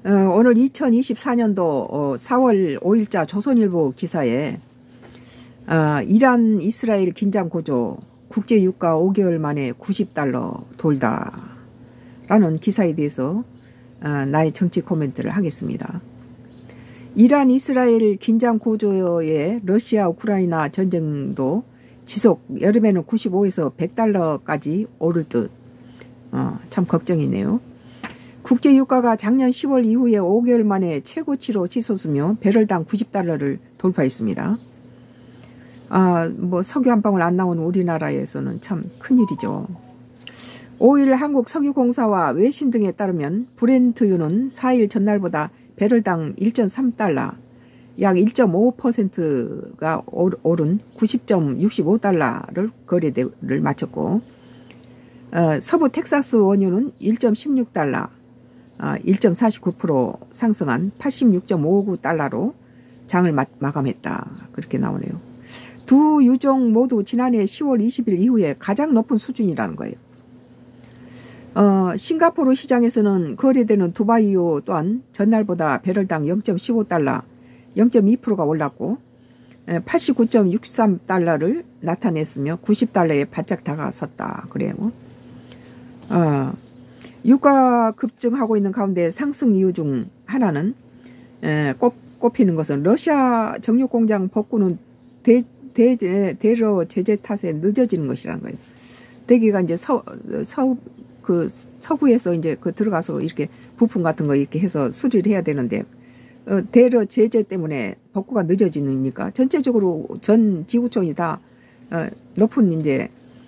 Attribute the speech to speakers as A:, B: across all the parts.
A: 오늘 2024년도 4월 5일자 조선일보 기사에 이란 이스라엘 긴장 고조 국제유가 5개월 만에 90달러 돌다 라는 기사에 대해서 나의 정치 코멘트를 하겠습니다. 이란 이스라엘 긴장 고조의 러시아 우크라이나 전쟁도 지속, 여름에는 95에서 100달러까지 오를 듯 참 걱정이네요. 국제유가가 작년 10월 이후에 5개월 만에 최고치로 치솟으며 배럴당 90달러를 돌파했습니다. 석유 한 방울 안 나오는 우리나라에서는 참 큰일이죠. 5일 한국석유공사와 외신 등에 따르면 브렌트유는 4일 전날보다 배럴당 1.3달러, 약 1.5%가 오른 90.65달러를 거래를 마쳤고, 서부 텍사스 원유는 1.16달러, 1.49% 상승한 86.59달러로 장을 마감했다. 그렇게 나오네요. 두 유종 모두 지난해 10월 20일 이후에 가장 높은 수준이라는 거예요. 싱가포르 시장에서는 거래되는 두바이유 또한 전날보다 배럴당 0.15달러, 0.2%가 올랐고 89.63달러를 나타냈으며 90달러에 바짝 다가섰다. 그래요. 유가 급증하고 있는 가운데 상승 이유 중 하나는 꼽히는 것은 러시아 정유공장 복구는 대러 제재 탓에 늦어지는 것이라는 거예요. 대기가 이제 서구에서 이제 들어가서 이렇게 부품 같은 거 이렇게 해서 수리를 해야 되는데 대러 제재 때문에 복구가 늦어지니까 전체적으로 전 지구촌이 다 높은 이제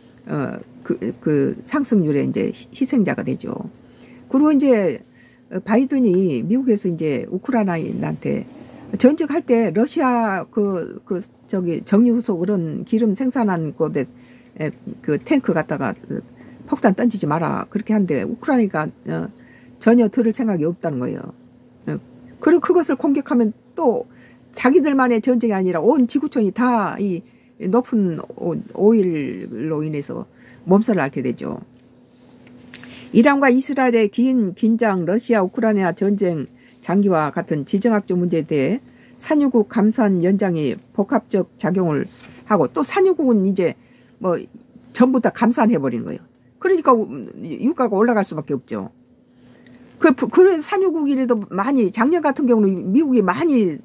A: 상승률의 이제 희생자가 되죠. 그리고 이제 바이든이 미국에서 이제 우크라이나한테 전쟁할 때 러시아 정유소 그런 기름 생산한 곳에 그 탱크 갖다가 폭탄 던지지 마라 그렇게 하는데 우크라이나가 전혀 들을 생각이 없다는 거예요. 그리고 그것을 공격하면 또 자기들만의 전쟁이 아니라 온 지구촌이 다 이 높은 오일로 인해서 몸살을 앓게 되죠. 이란과 이스라엘의 긴 긴장, 러시아 우크라이나 전쟁 장기와 같은 지정학적 문제에 대해 산유국 감산 연장이 복합적 작용을 하고 또 산유국은 이제 전부 다 감산해버리는 거예요. 그러니까 유가가 올라갈 수밖에 없죠. 그런 산유국이라도 많이, 작년 같은 경우는 미국이 많이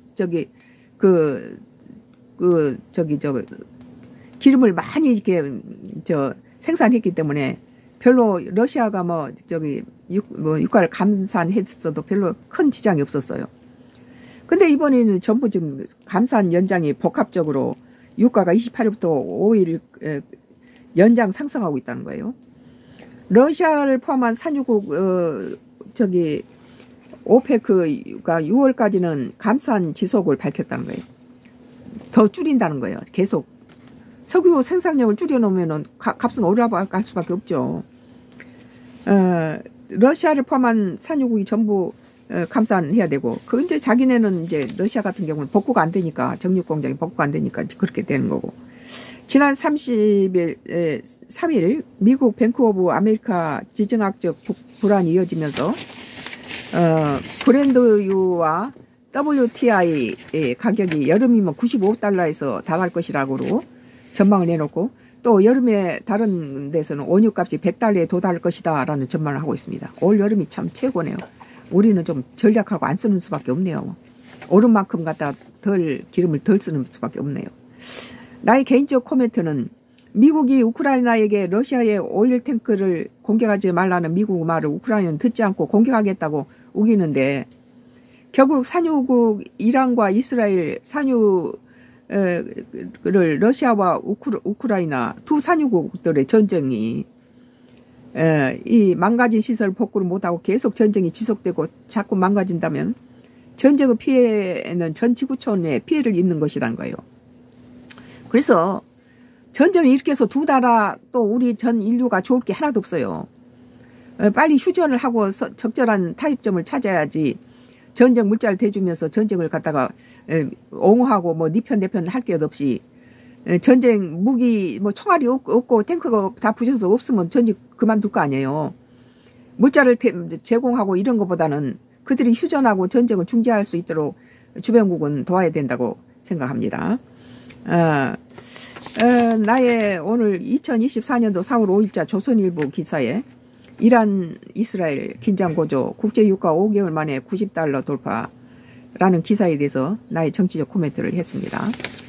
A: 기름을 많이 이렇게 생산했기 때문에 별로 러시아가 유가를 감산했어도 별로 큰 지장이 없었어요. 근데 이번에는 전부 지금 감산 연장이 복합적으로 유가가 28일부터 5일 연장 상승하고 있다는 거예요. 러시아를 포함한 산유국 오페크가 6월까지는 감산 지속을 밝혔다는 거예요. 더 줄인다는 거예요. 계속 석유 생산량을 줄여놓으면은 값은 올라갈 수밖에 없죠. 러시아를 포함한 산유국이 전부 감산해야 되고, 이제 자기네는 이제 러시아 같은 경우는 복구가 안 되니까, 정육 공장이 복구가 안 되니까 그렇게 되는 거고. 지난 3일 미국 뱅크 오브 아메리카 지정학적 불안이 이어지면서 브렌트유와 WTI 가격이 여름이면 95달러에서 달할 것이라고 전망을 내놓고, 또 여름에 다른 데서는 원유값이 100달러에 도달할 것이다 라는 전망을 하고 있습니다. 올 여름이 참 최고네요. 우리는 좀 전략하고 안 쓰는 수밖에 없네요. 오른 만큼 갖다 기름을 덜 쓰는 수밖에 없네요. 나의 개인적 코멘트는 미국이 우크라이나에게 러시아의 오일 탱크를 공격하지 말라는 미국 말을 우크라이나는 듣지 않고 공격하겠다고 우기는데, 결국 산유국 이란과 이스라엘 산유를 러시아와 우크라이나 두 산유국들의 전쟁이 이 망가진 시설 복구를 못하고 계속 전쟁이 지속되고 자꾸 망가진다면 전쟁의 피해는 전 지구촌에 피해를 입는 것이라는 거예요. 그래서 전쟁을 일으켜서 두 나라 또 우리 전 인류가 좋을 게 하나도 없어요. 빨리 휴전을 하고 적절한 타협점을 찾아야지 전쟁 물자를 대주면서 전쟁을 갖다가 옹호하고 네 편 내 편 할 게 없이 전쟁 무기 총알이 없고 탱크가 다 부셔서 없으면 전쟁 그만둘 거 아니에요. 물자를 제공하고 이런 것보다는 그들이 휴전하고 전쟁을 중지할 수 있도록 주변국은 도와야 된다고 생각합니다. 나의 오늘 2024년도 4월 5일자 조선일보 기사에 이란 이스라엘 긴장 고조 국제유가 5개월 만에 $90 돌파라는 기사에 대해서 나의 정치적 코멘트를 했습니다.